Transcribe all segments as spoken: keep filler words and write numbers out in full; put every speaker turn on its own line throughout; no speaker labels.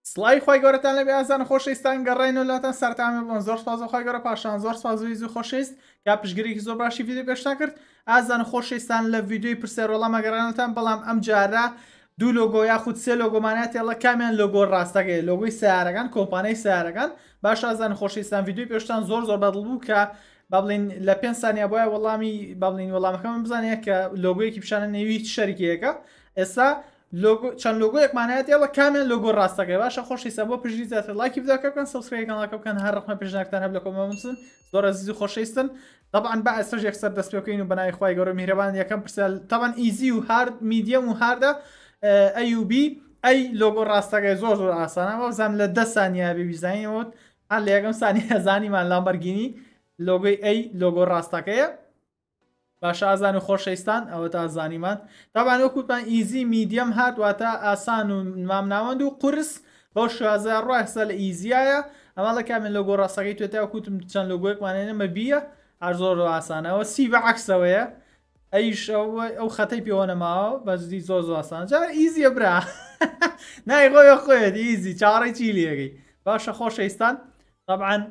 سڵای خۆی گەورەتان لەبێ ئازان خۆشەویستان گەڕێنەوەلاتان سەرتامی بڵن زۆر سپاس خۆی گەورە پاشان زۆر سپاس ویزی خۆشەویست کا پشگیرێکی زۆر باشی ڤیدیۆ پێشتا کرد ئازان خۆشەویستان لە ڤیدیۆی پرسێرۆڵەمە گەڕێنەوەتان بەڵام ئەم جارە دوو لۆگۆ یاخود سێ لۆگۆمانات تێڵە کامیان لۆگۆ ڕاستەکەی لۆگۆی سیارەکان کۆمپانیای سیارەکان باش ئازان خۆشەویستان ڤیدیۆی پێشتان زۆر زۆر بەدڵ بوو کە با بڵین لە پێنج سانیا بۆیە وەڵامی با بڵین وەڵامەکەم بزانێ کە لۆگۆیەکی پیشانە نێوی شەریکەیەەکە ئێستا چەند لۆگۆیەکمانایەت ێڵە کامیان لۆگۆ ڕاستەکەی باشە خۆشەویستە بۆ پژی زیاتر لایکی ڤیدیۆکە بکەن سەبسکرایبکەن بکەن هەر ڕقمە پێشنیارتان هەبێت لە کۆمەنت بنووسن زۆر عزیز و خۆشەویستن طبعا با ئێستاش یەکسەر دەست پێ بکەین و بەناوی خوای گەورە میهرەبان یەکەم پرسیار طبعا ئیزی و هارد میدیەم و هاردە ئەی و بی ئەی لۆگۆ ڕاستەکەی زۆر زۆر ئاسانە بەزانام لە دە سانیا بێ بیزانینەوە هەر لە یەکەم سانیا زانیمان لامبەرگینی لۆگۆی ئەی لۆگۆ ڕاستەکەیە باش ئازان و خۆشەویستان ئەوە تا زانیمان تاوان وەکوتمان ئیزی میدیەم هاردواتە ئاسان و مامناوەند و قورس بەو شازە ڕاستە لە ئیزیایە ئەمە لە کامل لۆگۆ ڕاستەکەی توێتە وەکوتم چەند لۆگۆیەکمانێنە مە بیە هەر زۆر ئاسانەوە سی بە عەکسەوەیە ئەیش ئەو خەتەی پێوە نەماوە بەزدی زۆر زۆر ئاسان جا ئیزیە برا نای خۆی خۆیت ئیزی چاڕی چیلیەکەی باشە خۆشەویستان طبعا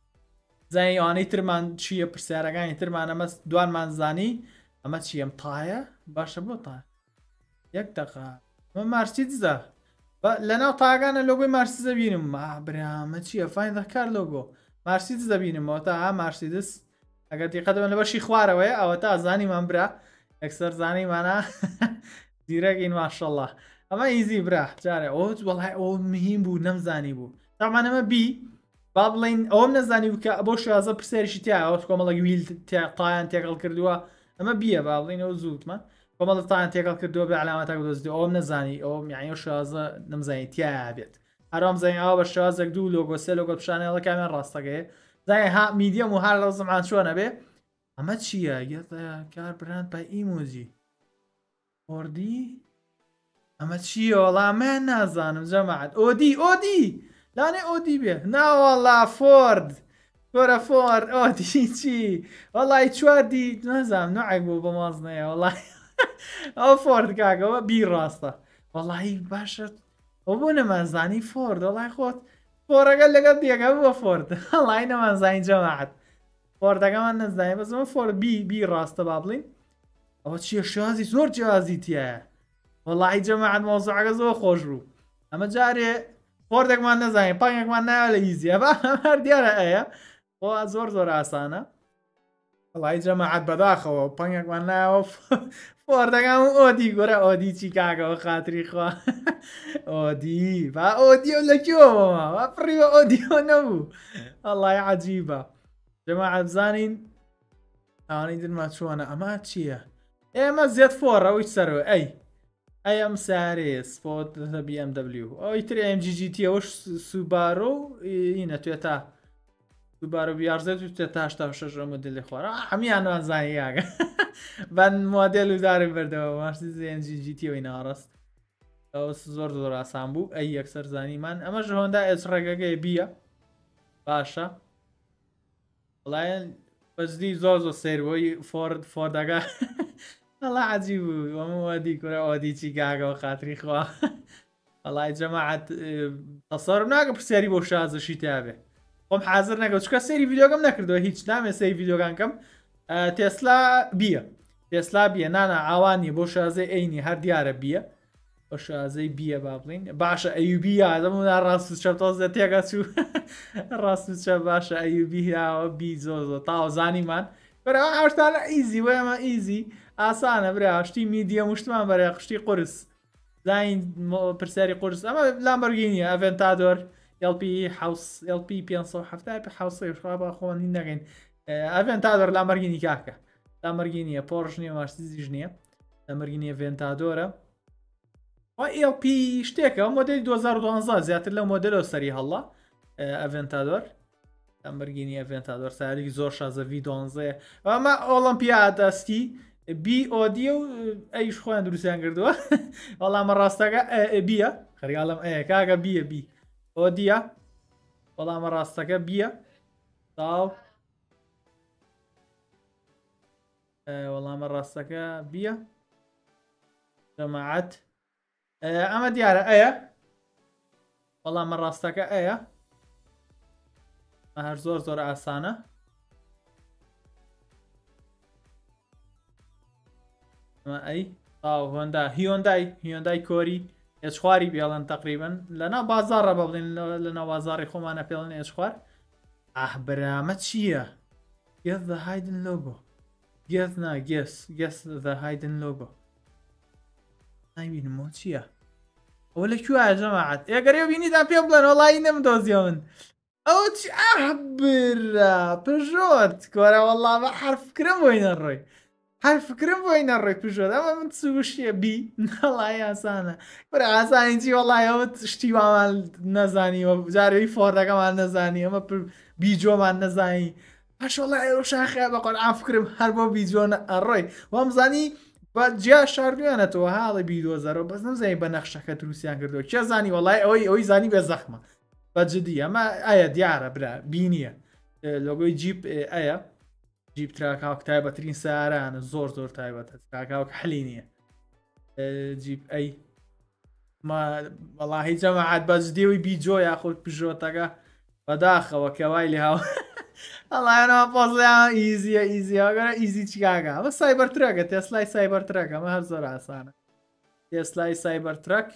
زای ئەوانەی ترمان چییە پرسیارەکانی ترمان ئەمە دوانمان زانی ئەمە چیم تایە باشە بۆ تا یەک دقا ئەمە مارسیدزە لەناو تاگانە لۆگۆی مارسیدزە بینم ما برامە چییە فاین دەکار لۆگۆ مارسیدز دەبینمەوە تا ها مارسیدس ئەگەر دیقەتەوە لە بەشی خوارەوەی ئەوە تا زانیمان برا یەکسەر زانیمانە دیرەکەین ماشەڵڵا ئەمە ئیزی برا جارێ ئەو وەڵای ئەو مهم بوو نەمزانی بوو تاوانەمە بی با بڵین ئەوم نەزانی بکە بۆ شازە پرسێریشی تیا ئەو کۆمەڵک ویل تایان تێکەڵ کردووە ئەمە بیە با بڵینەوە زووتمە کۆمەڵ تایان تێکەڵ کردووە بە علامەتەک دۆزی ئەوم نەزانی ئەو میانی شازە نەمزانی تیا بێت هەرام زانین ئەوە بە شازێک دوو لۆگۆ سێ لۆگۆ پیشانەوە کامیان ڕاستەکەی زای ها میدیەم و هەر ڕزمان چۆنە بێ ئەمە چییە کار برند بە ئیمۆجی ئۆردی ئەمە چییە وەڵامیان نازانم جەماعەت ئۆدی ئۆدی لانێ ئۆدی بێ ناوەڵا فۆرد گۆرە فۆر ئۆدی چی وەڵی چواردی نەزانم نوعێک بوو بە مازنەیە وەڵی ئەو فۆرد کاکەوە بی ڕاستە وەڵی باشە ئەو بۆ نەمانزانی فۆرد وەڵی خۆت فۆرەکە لەگەڵ دیەکە بووە فۆرد هەڵی نەمانزانی جەماعەت فۆردەکەمان نەزانانی بەزمە فۆر بی بی ڕاستە با بڵین ئەوە چییە شازی زۆر جیازی تایە وەڵی جەماعەت مۆزوعەکە زۆر خۆش بوو ئەمە جارێ فۆردێکمان نەزانین پانگێکمان ناوە لە ئیزیە بە هەر دیارە ئەیە بۆ زۆر زۆر ئاسانە وەڵی جەماعەت بەداخەوە پانگێکمان ناوە فۆردەکەم ئۆدی گۆرە ئۆدی چی کاکەوە خاتری خوا ئۆدی با ئۆدیۆ لەکوێوە پڕیوە ئۆدیۆ نەبوو ئەڵی عەجیبە جەماعەت بزانین ئەوانەی درما چۆنە ئەمە چییە ئێمە زێت فۆڕەوەی سەرەوە ئەی ئەی ئەم سارێ سپۆت بی ئەم دەبلیو ئەوی تر ئەم جی جی تیەوەش سوبارۆ ئینە توێتە سوبارۆ بیارزێت و توێتە هەشتا و شەش مۆدێلی خوارە هەمیان وانزانی یاگە بەن مۆدێل و دارم بەردەوە مارسیدس ئەم جی جی تیەوەی ناڕاست ئەوە زۆر زۆر ئاسان بوو ئەی یەکسەر زانیمان ئەمەش هۆندا ئێس ڕێگەکەی بیە باشە وڵایەن بەزدی زۆر زۆر سێرەوەی فۆرد فۆردەکە ئەڵا عەجیب بوو ئەمە وادی کورە ئۆدی چی کاکەوە خاتری خوا وەڵای جەماعەت تەسەوڕم ناکە پرسیاری بۆ شازەشی تابێ خۆم حازر نەکەوت چکە سێری ڤیدیۆگەم نەکردەوە هیچ نامێ سەری ڤیدیۆگانکەم تێسلا بیە تێسلا بیە نانە ئاوانی بۆ شازەی ئەینی هەر دیارە بیە بۆ شازەی بیە با بڵین باشە ئەیوبی یادەمونا ڕاست و چەپ تۆزە تێگە چوو ڕاست و چەپ باشە ئەیوبی هاوە بی زۆر زۆر تاوە زانیمان بەرە ئاشتانە ئیزی وە ئەمە ئیزی ئاسانە برا شتی میدیە مشتمان بەرە قشتی قورس زین پرسیاری قورس ئەمە لامبەرگینیە ئەڤێنتادۆر ئێڵپی حوس ئێڵپی پێنج سەد و هەفتاد حوسەی خوا بە خۆنی نەگەین ئەڤێنتادۆر لامبەرگینی کاکە لامبەرگینیە پۆرش نییە مارسیدزیش نییە لامبەرگینیە ڤێنتادۆرە ئێڵپی شتێکە مۆدەلی دوو هەزار و دوانزە زیاتر لە مۆدلەوە سەری هەڵا ئەڤێنتادۆر لامبەرگینی ئەڤێنتادۆر ساریکی زۆر شازە ڤی دوانزەیە ئەمە ئۆڵمپیا دەستی بی ئۆدیە و ئەیش خۆیان دروستیان کردووە وەڵامە ڕاستەکە بیە خەریاڵم ئەیە کاکە بیە بی ئۆدیە وەڵامە ڕاستەکە بیە تاو وەڵامە ڕاستەکە بیە جەماعەت ئەمە دیارە ئەیە بەڵام ڕاستەکە ئەیە هەر زۆر زۆر ئاسانە. ئەی ئاو هۆندا هیۆندای هیۆندای کۆری ئێچ خواری پێڵەن تقریبن لەنا بازارڕە بە بڵین لە ناوازاری خۆمانە پێڵن ئێچ خوار. ئاح بەرامە چییە؟ گێت the hidden logo. گێت نا گێس گێس the hidden logo. نایبینمەوە چییە؟ ئەوە لەکوایە جەماعەت؟ ئێگەرێ بینیدا پێ بڵێن وەڵی نەمدۆزیەون. ئەو چی ئاح برا پژۆت کۆرە وەڵا بە حرفکرم بۆی نەڕۆی. حرفکرم بۆی نەڕۆی پژۆت ئەمە من سوشیە بی نەڵی ئاسانە بەرە ئاسانی چی وەڵی ئەوە شتی وامان نەزانیوە جارەی فۆردەکەمان نەزانی ئەمە بیجۆمان نەزانی پاش وەڵی ئێوە شاخیا بەقۆن ئافکرم هەر بۆ بیجۆ ئەڕۆی وامزانی بە جیا شاردوێنێتەوە هاڵی بیدۆزەرەوە بەس نەمزانی بە نەخشەکە دروستیان کردەوە کێ زانی وەڵی ئەوەی ئەوەی زانی بێ زەخمە بەجددی ئەمە ئایا دیارە برا بینیە لۆگۆی جیپ ئەیە جیب تراکاوک تایبەترین سارانە زۆر زۆر تایبەتە تراکاوک حەلی نییە جیب ئەی وەڵاهی جەماعەت بەجددیەوەی بیجۆ یاخۆت پژۆتەکە بەداخەوە کەوای لێ هاو ئەڵایەنەوە پۆزیان ئیزیە ئیزیەوەگەرە ئیزی چیکاکە ئەمە سایبەر ترەکە تێسلای سایبەر ترەکە ئەمە هەر زۆر ئاسانە تێسلای سایبەر ترەک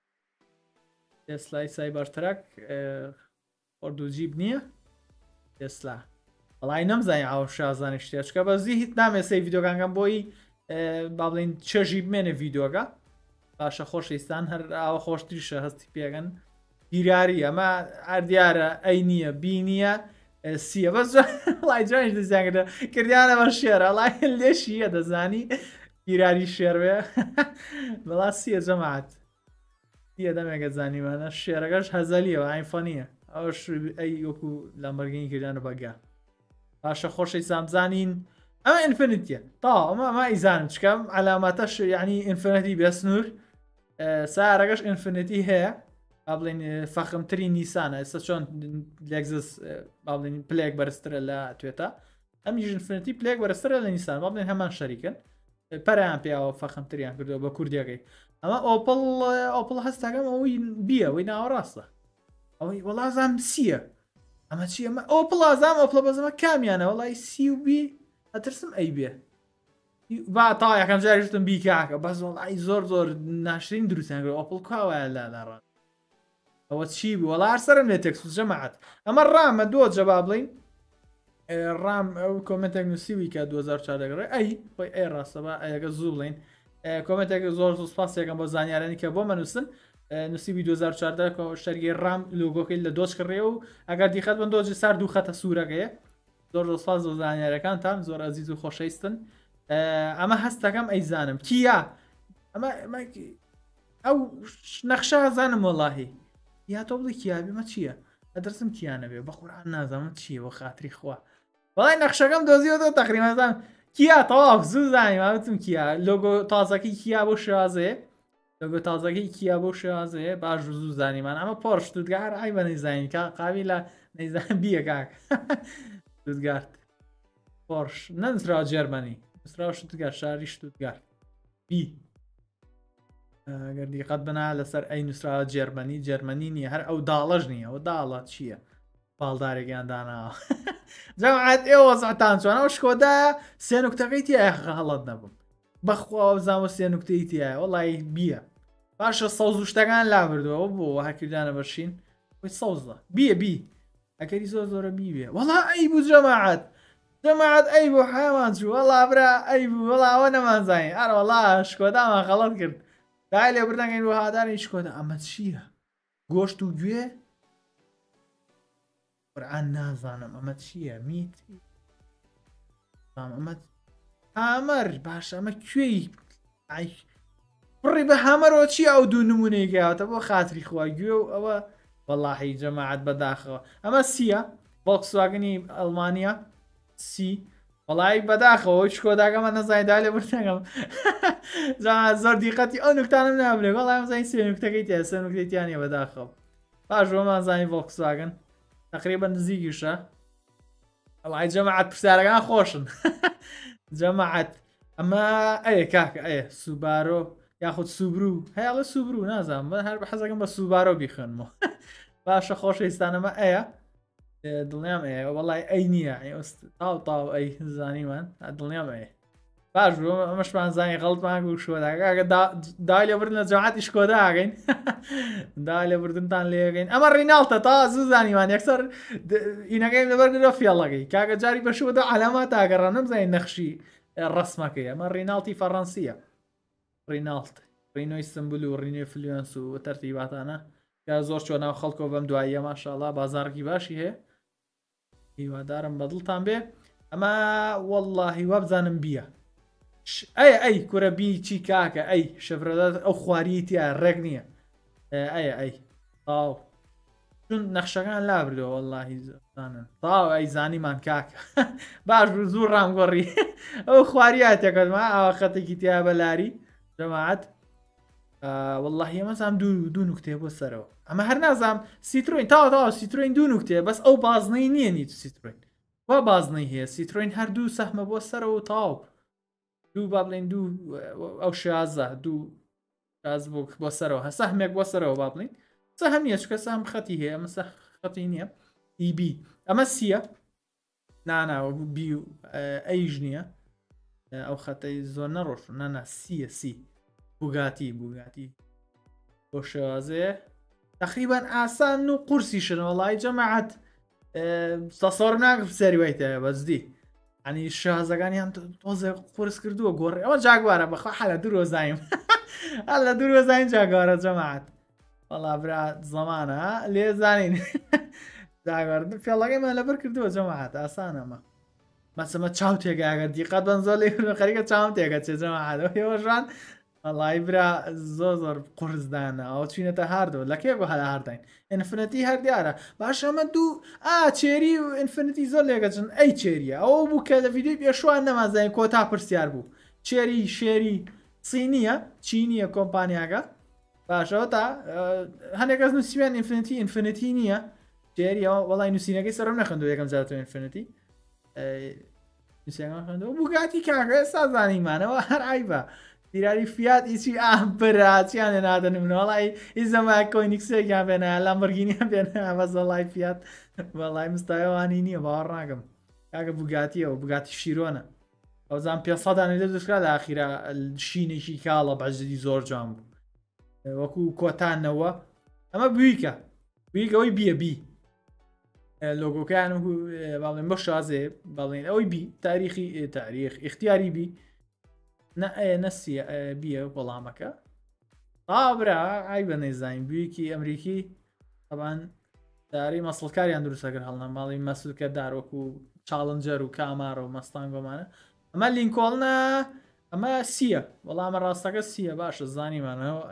تێسلای سایبەر ترەک خۆردوو جیب نییە تێسلا وەڵای نەمزانانی ئاو شازانانی شتێچکە بەزی هیچ نامێ سەی ڤیدۆکانگەم بۆی با بڵین چێژی بمێنێ ڤیدۆگە باشە خۆشەویستان هەر ئاوە خۆشتریشە هەستی پێگەن بیراری ئەمە هەر دیارە ئەی نییە بی نییە سیە بەس وڵای جوانیش دەزیانکردە کردیانە بە شێرە وڵای لێشیە دەزانی بیراری شێروێ بەڵا سیە جەماعەت سیە دەمێکە زانیمانە شێرەکەش هەزەلیەوە ئایفۆنیە ئەوش ئەی وەکو لەمبەرگینی کردیانە بەگا باشە خۆشەی سامزانین ئەمە ئینفینیتیە تا ئەمە ئەمە ئیزانم چکەم علاماتەش یعنی ئینفینەتی بێسنوور سارەکەش ئینفینیتی هەیە بابڵین فەخمتری نیسانە ئێستا چۆن لێکزس بابڵین پلێک بەرزترە لە توێتە ئەمیش ئینفینیتی پلێک بەرزترە لە نیسان بابڵین هەمان شەریکن پەریان پێیاوە فەخمتریان کردەوە بە کوردیەکەی ئەمە ئۆپڵ ئۆپڵ هەستەکەم ئەوەی بیە ئەوەی ناوەڕاستە ئەوەی وەڵازام سیە ئەمە چی ئەمە ئەو پڵازام ئەو پڵە بەزەمە کامیانە وەڵی سی و بی ئەترسم ئەی بێ با تا یەکەم جاریشتم بیکاکە بەس وەڵی زۆر زۆر ناشرین دروستیان کرد ئۆپڵ کاوایە لا لاڕان ئەوە چی بوو وەڵا هەرسەرم لێ تێکس جەماعەت ئەمە ڕامە دۆجە با بڵین ڕام ئەو کۆمنتێک نووسیوی کە دوو هەزار و چوار دەگەڕێ ئەی خۆی ئەی ڕاستە بە ئەگە زوو بڵین کۆمنتێک زۆر زۆر سپاسێکم بۆ زانیارانی کە بۆ مەنووسن نووسیبی دوو هەزار و چواردە شەرگی ڕام لۆگۆکەی لە دۆچ کڕێ و ئەگەر دیخەت بن دۆجی سار دوو خەتە سوورەکەیە زۆر زۆر سپاس بۆ زانیارەکانتان زۆر ئەزیز و خۆشەویستن ئەمە هەستەکەم ئەیزانم کیا ئەمە ئەو نەخشە زانم وەڵاهی یا تۆ بڵی کیابێمە چییە ئەدرسم کیانەبێ بە قورئان نازانم چییە بۆ خاتری خوا وەڵای نەخشەکەم دۆزیەوە تەقریبەن کیا تەواو زوو زانیم ئەوتم کیا لۆگۆ تازەکەی کیا بۆ شازەیە لۆگۆ تازەکەی کیا بۆ شازەیە باش زوو زانیمان ئەمە پۆرش دوودگار ئای بە نەیزانین قاوی لە نەیزان بیە کاک دوودگارد پۆرش نەنووسراوە جێرمەنی نووسراوە شتوتگارد شاری شتوتگارد بی ئەگەر دیقەت بنا لەسەر ئەی نووسراوە جێرمەنی جێرمەنی نییە هەر ئەو داڵەش نییە ئەو داڵات چییە باڵدارێکیان داناوە جەماعەت ئێوە وەزعتان چۆنەوە شکۆدایە سێ نوکتەکەی تایە هەڵەت نەبووم بەخوا بزانوە سێ نوکتەی تایە وەڵی بیە باشە سەوز و شتەکان لابردووەوە بۆ هەکردانە بەشین وی سەوزە بیە بی ئەکەری زۆر زۆرە بی بێ وەڵا ئەی بوو جەماعەت جەماعەت ئەی بوو حیوان چوو وەڵا برا ئەی بوو وەڵاوە نەمانزانین ئەرە وەڵا شکۆدامان غەڵەت کرد دای لێ بردنگەین بۆ هادانی شکۆدا ئەمە چییە گۆشت و گوێ قورئان نازانم ئەمە چییە میت ئەمە هامەر باشە ئەمە کوێی پڕی بە هەمەرەوە چی ئەو دوو نمونەیەکەوەتە بۆ خاتری خوا گوێ و ئەوە وەڵاهی جەماعەت بەداخەوە ئەمە سیە ڤۆڵکسواگنی ئەڵمانیا سی وەڵی بەداخەوە شکۆداگەمە نەزانیدا لێ بردەگەم زۆر دیقەتی ئەو نوکتانم نابرێ وەڵام زانین سێ نوکتەکەی تێ سێ نوکتەیتیانە بەداخەوە باش بۆمان زانین ڤۆڵکسواگن تقریبا نزیکیشە ئەڵای جەماعەت پرسیارەکان خۆشن جەماعەت ئەمە ئەیە کاکە ئەیە سوبارۆ یاخود سوبرو هەیەڵە سوبرو نازانم هەر بە حەزەکەم بە سوبارۆ بیخوێنمەوە باشە خۆشەویستانەمە ئەیە دڵنیام ئەیە وەڵای ئەی نییە تاو تاو ئەی زانیمان دڵنیام ئەیە باش ئەمەشمان زانی غەڵتمان و شۆداگە دای لێبردن لە جەماعەتی شکۆدا ئاگەین دا لێبردنتان لێگەین ئەمە ڕیناڵتە تا زوو زانیمان یەکسەر ئینەکەیم لەبەرگرە فێڵەکەی کاگە جاری بەشوەدا علامات ئاگەڕان نەمزانین نەخشی ڕسمەکەی ئەمە ڕیناڵتی فەڕەنسیە ڕیناڵت ڕینۆی سمبول و ڕینۆی فلیۆنس و تەرتیباتانە کە زۆر چۆ ناو خەڵکۆ بەم دواییە ماشاءڵڵا بازارکی باشی هەیە هیوادارم بەدڵتان بێ ئەمە وەڵڵاهی وا بزانم بیە ئەی ئەی کورە بی چی کاکە ئەی شەفرەدات ئەو خواریتیە ڕێک نییە ئەیە ئەی تاو چون نەخشەکان لابردەوە وەڵڵاهی زانن تاو ئەی زانیمان کاکە باش زوو ڕامگۆڕی ئەو خواریاتێکەکەمە ئاوا خەتێکی تیا بەلاری جەماعەت والله ئەمەزانام دوو دوو نوکتێ بۆ سەرەوە ئەمە هەر نازانم سیترۆین تاوا تاوا سیترۆین دوو نوکتێ بەس ئەو بازنەی نییە نیت سیترۆین وا بازنەی هەیە سیترۆین هەردوو سەحمە بۆ سەرەوە تاو دوو با بڵێن دوو ئەو شازە دوو شاز بۆ سەرەوە هە سەحمێک بۆ سەرەوە با بڵین سەهم نییە چکە سەهم خەتی هەیە ئەمە خەتی نییە ئیبی ئەمە سیە ناناوە بی و ئەیژ نییە ئەو خەتەی زۆر نەڕۆژ نانا سیە سی بوگاتی بوگاتی بۆ شێوازەیە تقریبان ئاسان و قورسی شن وەڵی جەماعەت تەسەوڕ ناکەم سەریوایتە بەزدی ئەنی شازەکانیان تۆزە قورس کردووە گۆڕی ئەوە جاگوارە بەخوا حەلە دوو ڕۆزایم هەلە دوو ڕۆزاین جاگوارە جەماعەت وەڵا برا زەمانە لێ زانین جاگوار فێڵەکەیمان لەبەر کردووە جەماعەت ئاسانەمە مەسەمە چاو تێگاگە دیقەت بەن زۆر لێ خەریکە چاوم تێگە چێ جەماعەتەوە هێوەژان وەڵی برا زۆر زۆر قورسدانە ئەو چینەتە هاردەوە لەکێ بۆ هەلا هەرداین ئینفنەتی هەر دیارە باش ئەمە دوو ئا چێری و ئینفنەتی زۆر لێگەچن ئەی چێریە ئەوە بوو کە لە ڤیدیۆی پێشوان نەمازانین کۆتا پرسیار بوو چێری شێری چینیە چینیە کۆمپانیاگە باشەوە تا هەندێک کەس نووسیان ئینفنەتی ئینفنەتی نییە چێری ئەوە وەڵی نووسینەکەی سەرم نەخندو یەکەم جاتۆ ئینفنەتی نووسیان خوێندەوە بوگاتی کاکە ئێستا زانیمانەوە هەر ئایبە دیراری فیات ئیچی ئام براچیانە نادەن منەوەڵی هیچ زەمای کۆینیکسێکیان بێنە لامبۆرگینیان بێنە بە زەڵای فیات وەڵای مستایەوانی نییە باوەڕ ناکەم کاکە بوگاتیەوە بوگاتی شیرۆنە ئەوزان پێ سەدانی لێ دەستکرا لە ئاخیرا شینێکی کاڵە بەجددی زۆر جوان بوو وەکو کۆتانەوە ئەمە بویکە بویکەوەی بیە بی لۆگۆکەیان باڵێن بە شازێ باڵێن ئەوەی بی تاریخی تاریخ اختیاری بی نەسیە بیە وەڵامەکە ئابرا ئای بە نەیزانین بوویکی ئەمریکی ئەبان داری مەسڵکاریان دروستەکرد هەڵنە ماڵی مەسولکە داروەکو چاڵنجەر و کامارە و مەستان گۆمانە ئەمە لینکۆڵنە ئەمە سیە وەڵامە ڕاستەکە سیە باشە زانیمانەوە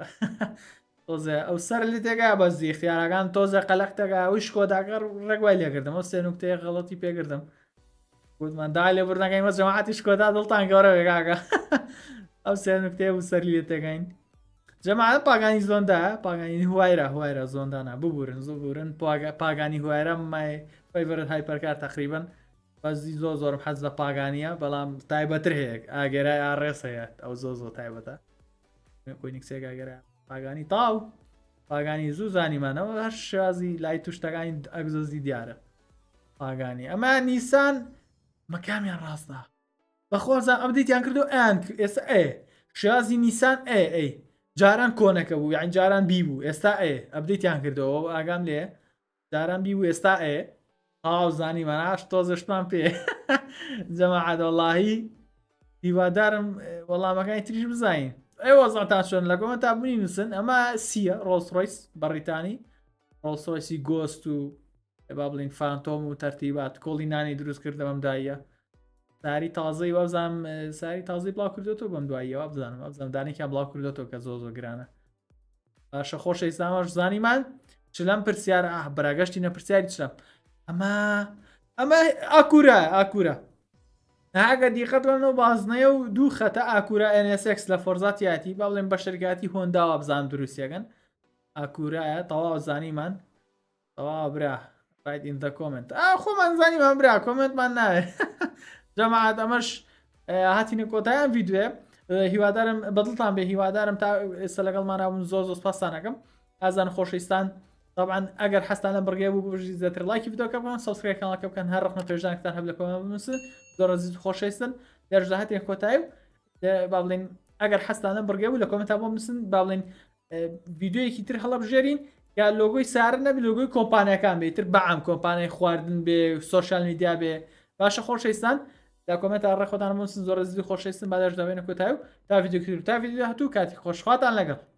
تۆزە ئەو سەر لێ تێگا بەزی اختیارەکان تۆزە قەلەقتەکە ئەوی شکۆداگەر ڕێگوای لێکردم ئەو سێ نوکتەیە غەڵەتی پێگردم گوتمان دا لێبوردنەکەی مە جەماعەتی شکۆدا دڵتان گەورەوێ کاکە ئەو سێ نوکتەیە و سەری لێ تێگەین جەماعەت پاگانی زۆندا پاگانی هوایرە هوایرە زۆندانە ببورن زۆر بورن پاگانی هوایرە مای فەیڤەرت هایپەرکار تقریبا بەزی زۆر زۆرم حەز لە پاگانیە بەڵام تایبەتر هەیە ئاگەرای ئاڕێس هەیە ئەو زۆر زۆر تایبەتە کۆینیکسێک ئاگەرە پاگانی تاو پاگانی زوو زانیمانەوە هەر شازی لای توشتەکانی ئەگزۆزی دیارە پاگانی ئەمە نیسان مەکامیان ڕاستە بەخۆزان ئەبدیتیان کردو ئەیان ئێستا ئێ شازی نیسان ئێ ئەی جاران کۆنەکە بوو یان جاران بی بوو ئێستا ئێ ئەبدیتیان کردەوە ئاگام لێ جاران بی بوو ئێستا ئێ ئاو زانیماناش تۆزشتمان پێ جەماعەت وەڵاهی هیوادارم وەڵامەکانی تریش بزانین ئێوە زاتان چۆن لە کۆمە تا بوونی نووسن ئەمە سیە ڕۆڵسڕۆیس بەڕیتانی ڕۆڵسڕۆیسی گۆست و با بڵین فانتۆم و تەرتیبات کۆڵی نانی دروست کرد بەم دایە ساری تازەی وەبزانم ساری تازەی بڵاو کردێتەوە بەم دواییەوە بزانم ئەبزانم دانێکیان بڵاو کردێتەوە کە زۆ زۆر گرانە باشە خۆشە ئیسلامەش زانیمان چ لەم پرسیارە ئا بەراگەشتی نەپرسیاری چرا ئەمە ئەمە ئاکورە ئاکورە ئەگە دیقەتەوە بازنەیە و دوو خەتە ئاکورە ئێن ئێس ئێکس لە فۆرزاتیاتی با بڵێن بە شەرکاتی هۆنداوە بزان دروستیەکەن ئاکورایە تەواو زانیمان تەواو برا right in the comment ئا خۆمان زانیمان برا کۆمنتمان ناوێت جەماعەت ئەمەش هاتینە کۆتاییان ڤیدیۆیە هیوادارم بەدڵتان بێ هیوادارم تا ئێستا لەگەڵمان نابوون زۆر زۆر سپاسان دەکەم ئازان خۆشەویستان طبعا ئەگەر حەستان لەم بڕگەی بوو بژی زیاتر لایکی ڤیدۆکە بکەن سابسکرایب کانالەکە بکەن هەر ڕخنە پێشدانکتان هەب لە کۆمنت بنووسن زۆر عزیز و خۆشەویستن لێرەشدا هاتین کۆتایی و با بڵێن ئەگەر حەستان لەم بڕگەی بوو لە کۆمنتە بۆ بنووسن با بڵێن ڤیدۆیەکی تر هەڵەبژێرین یا لۆگۆی سارن نەبی لۆگۆی کۆمپانیەکان بێت تر بەعام کۆمپانیای خواردن بێ سۆشیال میدیا بێ باشە خۆشەویستان لە کۆمنتە ڕێ خۆتان بنووسن زۆر عزیز و خۆشەویستن با لێرەشدا بێنە کۆتایی و تا ڤیدۆ تا ڤیدۆ هاتوو کاتی خۆشخواتان لەگەڵ